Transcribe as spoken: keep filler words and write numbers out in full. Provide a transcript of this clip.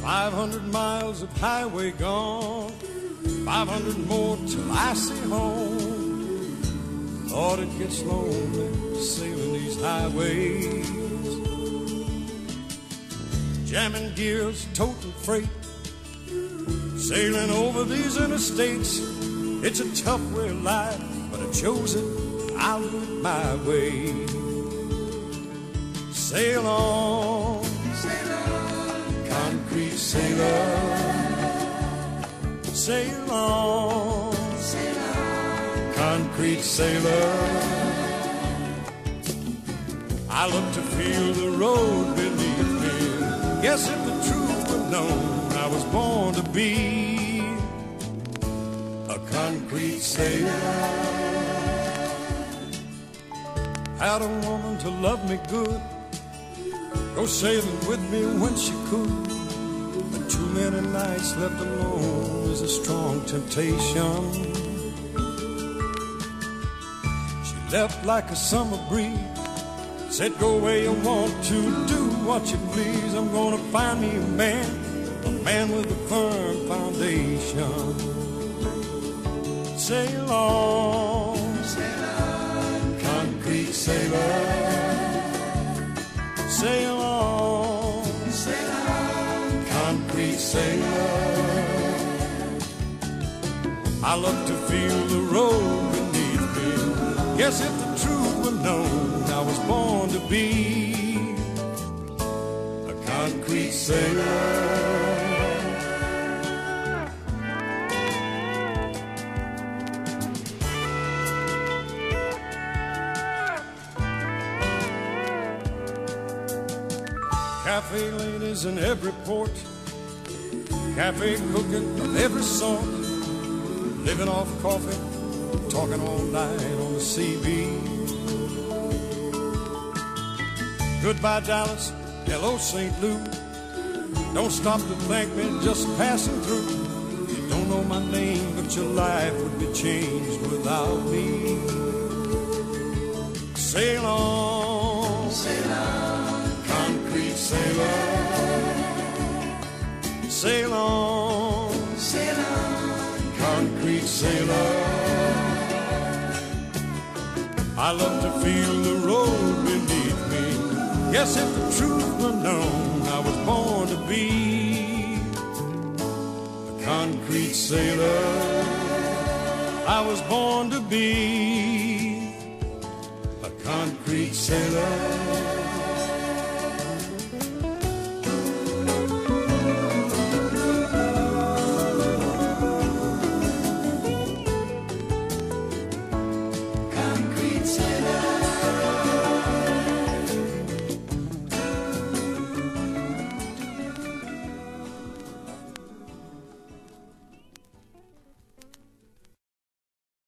Five hundred miles of highway gone, five hundred more till I see home. Lord, it gets lonely sailing these highways, jamming gears, toting freight, sailing over these interstates. It's a tough way of life, but I chose it, I'll do it my way. Sail on, sail on, concrete sailor. Sail on, sail on, concrete sailor. I look to feel the road beneath me. Guess if the truth were known, I was born to be a concrete sailor. Had a woman to love me good, go sailing with me when she could. But too many nights left alone is a strong temptation. She left like a summer breeze, said go where you want to, do what you please. I'm gonna find me a man, a man with a firm foundation. Sail on, sail on, concrete sailor. Sail on, sail on, concrete sailor. I love to feel the road beneath me. Guess if the truth were known, I was born to be a concrete sailor. Cafe ladies in every port, cafe cooking of every sort, living off coffee, talking all night on the C B. Goodbye Dallas, hello Saint Lou. Don't stop to thank me, just passing through. You don't know my name, but your life would be changed without me. Sail on, sail on, concrete sailor. Sail on, sail on, concrete sailor. I love to feel the road beneath me. Yes, if the truth were known, I was born to be a concrete sailor. I was born to be a concrete sailor.